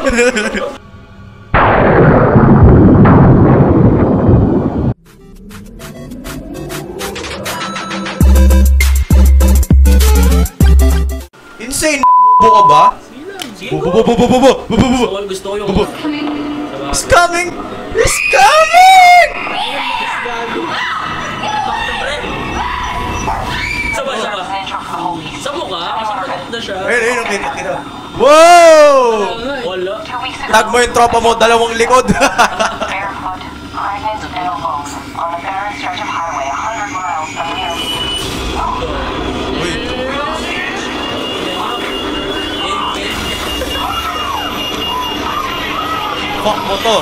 Insane! Bobo ka ba? Gusto ko yung... It's coming! It's coming! Saba. Sa mukha? Kasi maganda siya. Ayun, kita. Wow! Wala. Tag mo yung tropa mo, dalawang likod. Uy. Fuck mo to.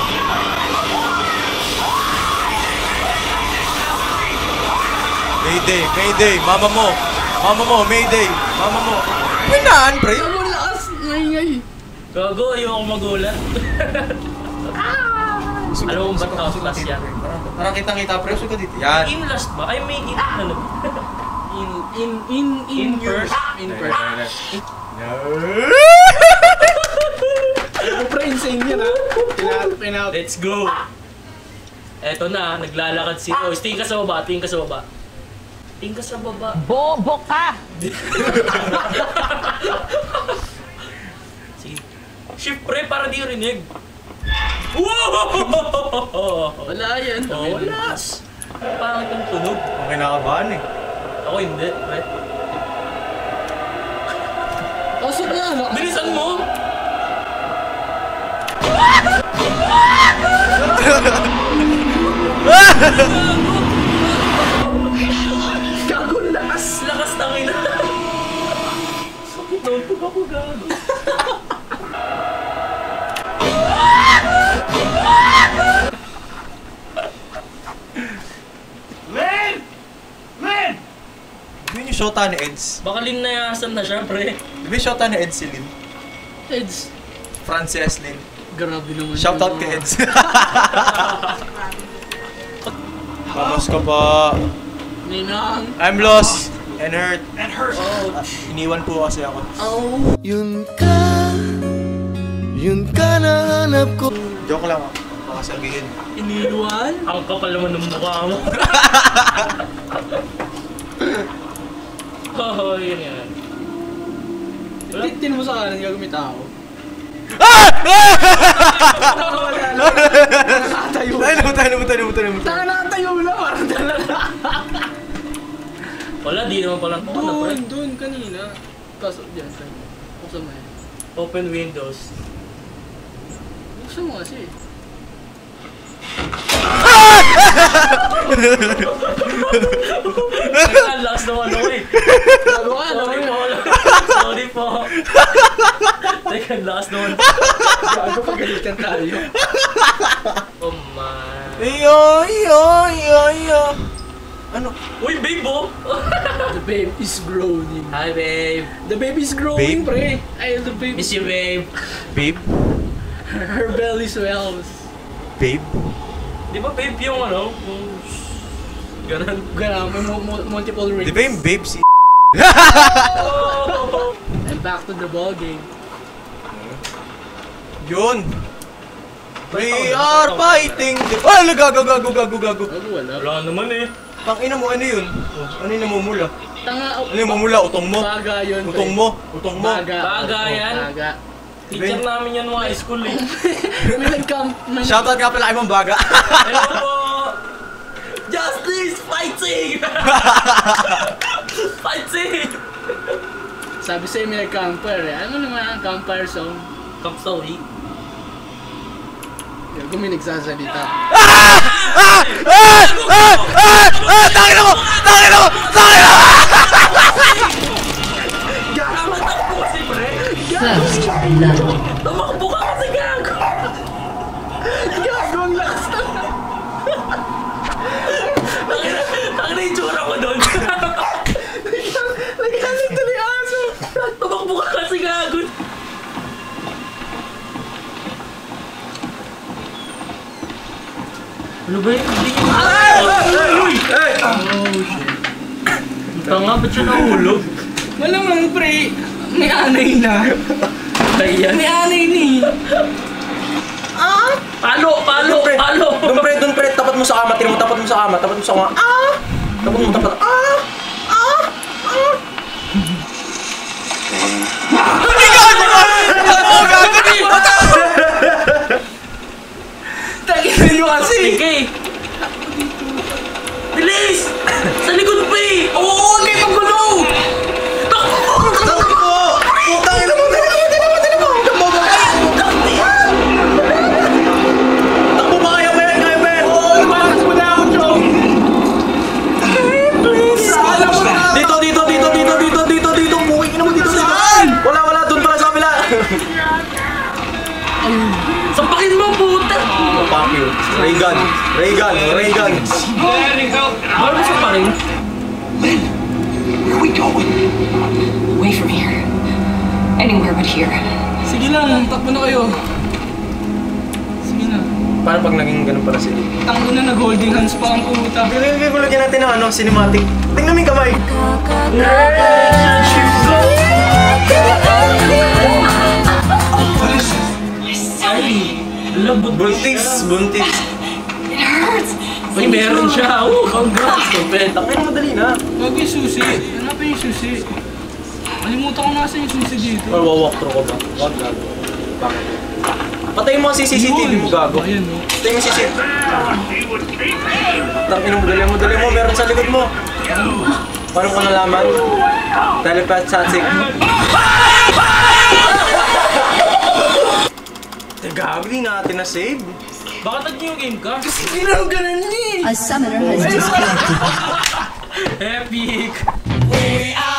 Mayday, mama mo, Mayday, mama mo. Pinaan, pre. Ano lakas? Ngay. Gago, ayoko magulat. Alam mo ba't last yan? Parang kitang-kita, pre. Suka dito. Yan. In last ba? I mean, in ano? In first. Ano pre, insane yan ha? Pinaut. Let's go! Eto na, naglalakad si Rose. Tingin ka sa baba. Tingin ka sa baba. Bobo ka! Sige. Shift pre, para di rinig. Wow! Wala yan. Oh, wala. Pangit ang tunog. Ang kinakabahan eh. Ako hindi, pre. Pasok na ano? Bilisan mo! Gago lakas! Lakas ng ina! Sakit naman pag ako gago. Yun yung shota ni Eds. Baka linayasan na siya, pre. Di ba yung shota ni Eds si Lynn? Eds. Frances Lynn. Grabe naman. Shoutout kay Eds. Vamos ka pa. Ninang. I'm lost and hurt. Oh, Iniwan po kasi ako. Oh. Yun ka nahanap ko. Joke lang ako. Baka sabihin. Iniwan? ang kapal naman ng mukha mo. Oh, yun yan. Titin mo sa kanan, gagawin tao. Nakatayo. Tayo. Taka nakatayo na, parang dalala. Wala, di naman palang pre. Doon, kanina. Kaso, dyan, buksan mo yan. Open windows. Buksan mo kasi. Ang lakas naman ako eh. Sorry po. Teka, ang lakas naman. Gago, pagalitan tayo. Oh man. Iyo. Ano? Uy, babe oh! The babe is growing. Hi, babe. The babe is growing, Babe? pre. Ay, the babe. Miss you, babe. Babe? Her belly swells. Babe? Di ba babe yung ano? Yung... Ganun. Ganun, may multiple rings. Di ba yung babe si Oh! And back to the ball game. Yun! We are fighting! Ah! Gago! Gago, wala. Wala naman eh. Tangina mo, ano yun? Ano yung namumula? Tanga. Ano yung mamula? Utong mo? Baga yun, pre. Utong mo? Baga yan. Baga. Teacher namin yan mga high school eh. May nag-camp. Shoutout nga pala kay Ma'am Baga. Hello po! Justice! Fighting! Fighting! Sabi sa'yo may nag-camper eh. Ano naman ang camper song? Camp story. Kung may nagsasalita. Tangina mo! Matakbo kasi pre! First blood. Tumakbo ka kasi gago! Gago, ang lakas na. Ang itsura ko doon! Naghalit na ni aso. Tumakbo ka kasi gago! Ano ba yun? Hindi ko... Oh shit! Tanga, ba't siya nahulog? Malamang pre, may anay na. Patay yan. May anay ni. Palo! Doon pre, tapat mo sa kama, tapat mo sa kama. Tapat mo, tapat. Tangina nyo kasi. Sige! Bilis! Sa likod pa eh! Oo, may magulo. Putang ina mo! Takbo ba kayo, Ben? Oo, lumakas mo na ako, Chong. Saan mo na? Dito. Buking ina mo dito. Saan? Wala, doon pala sa kabila. Sampakin mo, puta! Fuck you. Reagan. Bakit mo sampakin? Where are we going? Away from here. Anywhere but here. Sige lang, takbo na kayo. Sige na. Paano pag naging ganun pala sila? Tanggo na nag-holding hands pa ang puta. Gulagyan natin ng cinematic. Tingnan mo yung kamay. Labot Buntis. It hurts. Uy, meron siya! Congrats! Kompeta! Tangin mo dali na. Wag yung susi. Hanapin yung susi. Kalimutan ko nasa yung susi dito. Or walk through ko ba? Wag gago. Bakit? Patayin mo kasi CCTV mo gago. Ayan, no? Patayin mo CCTV. Tangin mo, dali mo. Meron sa likod mo. Paano ko nalaman? Telepath static. Gago, di natin na-save. Bakit nag-new game ka? Ginang ganun niya. A summoner has disconnected. Epic! We are